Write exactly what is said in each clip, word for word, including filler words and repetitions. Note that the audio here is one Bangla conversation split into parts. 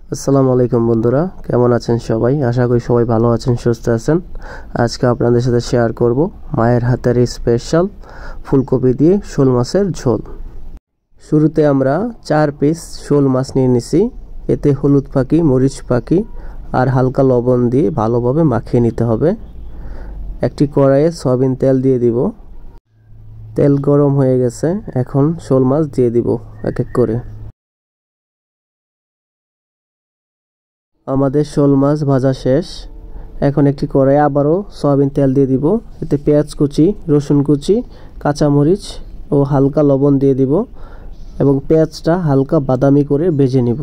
আসসালামু আলাইকুম বন্ধুরা, কেমন আছেন সবাই? আশা করি সবাই ভালো আছেন, সুস্থ আছেন। আজকে আপনাদের সাথে শেয়ার করব মায়ের হাতের স্পেশাল ফুলকপি দিয়ে শোল মাছের ঝোল। শুরুতে আমরা চার পিস শোল মাছ নিয়ে নিছি। এতে হলুদ পাখি, মরিচ পাখি আর হালকা লবণ দিয়ে ভালোভাবে মাখিয়ে নিতে হবে। একটি কড়াইয়ে সয়াবিন তেল দিয়ে দিব। তেল গরম হয়ে গেছে, এখন শোল মাছ দিয়ে দিব এক এক করে। আমাদের শোল মাছ ভাজা শেষ। এখন একটি কড়াইয়ে আবারও সয়াবিন তেল দিয়ে দিব। এতে পেঁয়াজ কুচি, রসুন কুচি, কাঁচামরিচ ও হালকা লবণ দিয়ে দিব এবং পেঁয়াজটা হালকা বাদামি করে ভেজে নিব।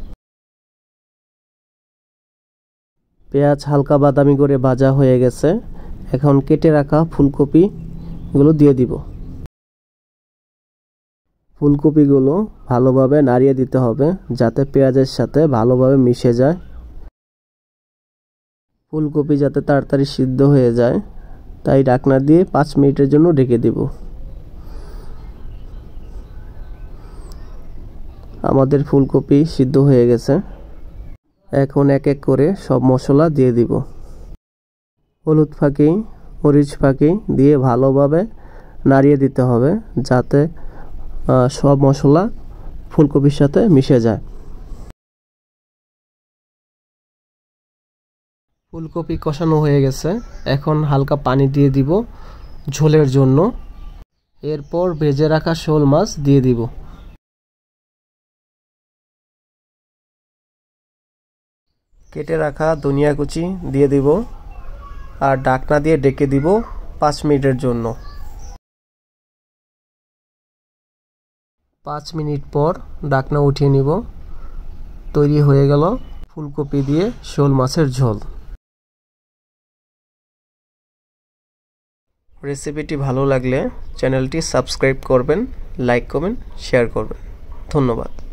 পেঁয়াজ হালকা বাদামি করে ভাজা হয়ে গেছে। এখন কেটে রাখা ফুলকপিগুলো দিয়ে দিব। ফুলকপিগুলো ভালোভাবে নাড়িয়ে দিতে হবে যাতে পেঁয়াজের সাথে ভালোভাবে মিশে যায়। ফুলকপি যাতে তাড়াতাড়ি সিদ্ধ হয়ে যায় তাই ঢাকনা দিয়ে পাঁচ মিনিটের জন্য ঢেকে দিব। আমাদের ফুলকপি সিদ্ধ হয়ে গেছে। এখন এক এক করে সব মশলা দিয়ে দিব। হলুদ ফাঁকি, মরিচ ফাঁকি দিয়ে ভালোভাবে নাড়িয়ে দিতে হবে যাতে সব মশলা ফুলকপির সাথে মিশে যায়। ফুলকপি কষানো হয়ে গেছে। এখন হালকা পানি দিয়ে দিব ঝোলের জন্য। এরপর ভেজে রাখা শোল মাছ দিয়ে দিব। কেটে রাখা ধনিয়া কুচি দিয়ে দিব আর ঢাকনা দিয়ে ঢেকে দিব পাঁচ মিনিটের জন্য। পাঁচ মিনিট পর ঢাকনা উঠিয়ে নিব। তৈরি হয়ে গেল ফুলকপি দিয়ে শোল মাছের ঝোল। রেসিপিটি ভালো লাগলে চ্যানেলটি সাবস্ক্রাইব করবেন, লাইক করবেন, শেয়ার করবেন। ধন্যবাদ।